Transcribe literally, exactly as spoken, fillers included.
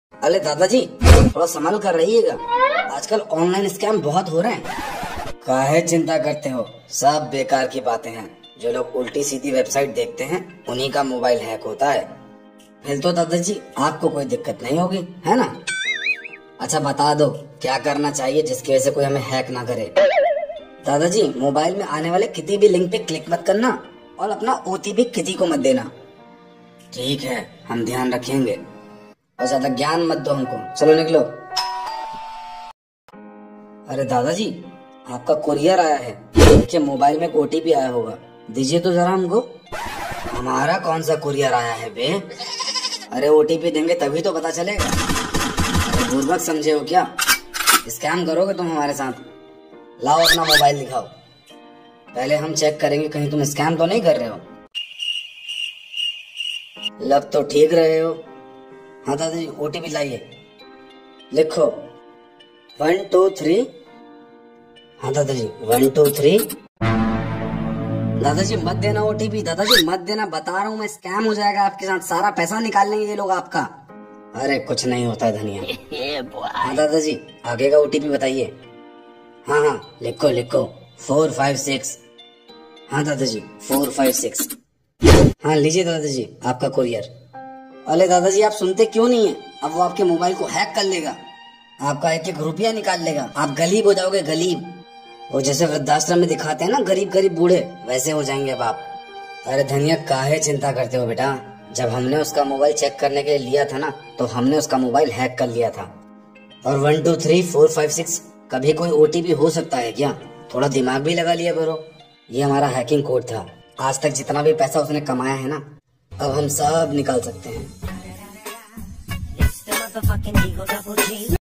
अरे दादाजी थोड़ा संभल कर रहिएगा, आजकल ऑनलाइन स्कैम बहुत हो रहे हैं। काहे चिंता करते हो, सब बेकार की बातें हैं। जो लोग उल्टी सीधी वेबसाइट देखते हैं उन्हीं का मोबाइल हैक होता है। फिर तो दादाजी आपको कोई दिक्कत नहीं होगी, है ना? अच्छा बता दो क्या करना चाहिए जिसकी वजह से कोई हमें हैक ना करे। दादाजी मोबाइल में आने वाले किसी भी लिंक पे क्लिक मत करना और अपना ओटीपी किसी को मत देना। ठीक है, हम ध्यान रखेंगे और ज्यादा ज्ञान मत दो हमको। चलो निकलो। अरे दादाजी आपका कुरियर आया है, देखिए मोबाइल में ओटीपी आया होगा, दीजिए तो जरा हमको। हमारा कौन सा कुरियर आया है बे? अरे ओटीपी देंगे तभी तो पता चलेगा। अरे बुर्बक समझे हो क्या? स्कैम करोगे तुम हमारे साथ? लाओ अपना मोबाइल दिखाओ, पहले हम चेक करेंगे कहीं तुम स्कैम तो नहीं कर रहे हो। लग तो ठीक रहे हो। हाँ दादाजी ओटीपी लाइए, लिखो वन टू थ्री। हाँ दादाजी वन टू थ्री। दादाजी मत देना ओटीपी, दादाजी मत देना, बता रहा हूँ मैं, स्कैम हो जाएगा आपके साथ, सारा पैसा निकाल लेंगे ये लोग आपका। अरे कुछ नहीं होता है धनिया। हाँ दादाजी आगे का ओटीपी बताइए। हाँ हाँ लिखो लिखो फोर फाइव सिक्स। हाँ दादाजी फोर फाइव सिक्स। हाँ लीजिए दादाजी आपका कुरियर। अरे दादाजी आप सुनते क्यों नहीं है? अब वो आपके मोबाइल को हैक कर लेगा, आपका एक एक रुपया निकाल लेगा, आप गरीब हो जाओगे, गरीब। वो जैसे वृद्धाश्रम में दिखाते हैं ना गरीब गरीब बूढ़े, वैसे हो जाएंगे अब आप। अरे धनिया काहे चिंता करते हो बेटा, जब हमने उसका मोबाइल चेक करने के लिए लिया था ना तो हमने उसका मोबाइल हैक कर लिया था। और one two three four five six कभी कोई ओटीपी हो सकता है क्या? थोड़ा दिमाग भी लगा लिया करो। ये हमारा हैकिंग कोड था, आज तक जितना भी पैसा उसने कमाया है ना अब हम सब निकाल सकते हैं।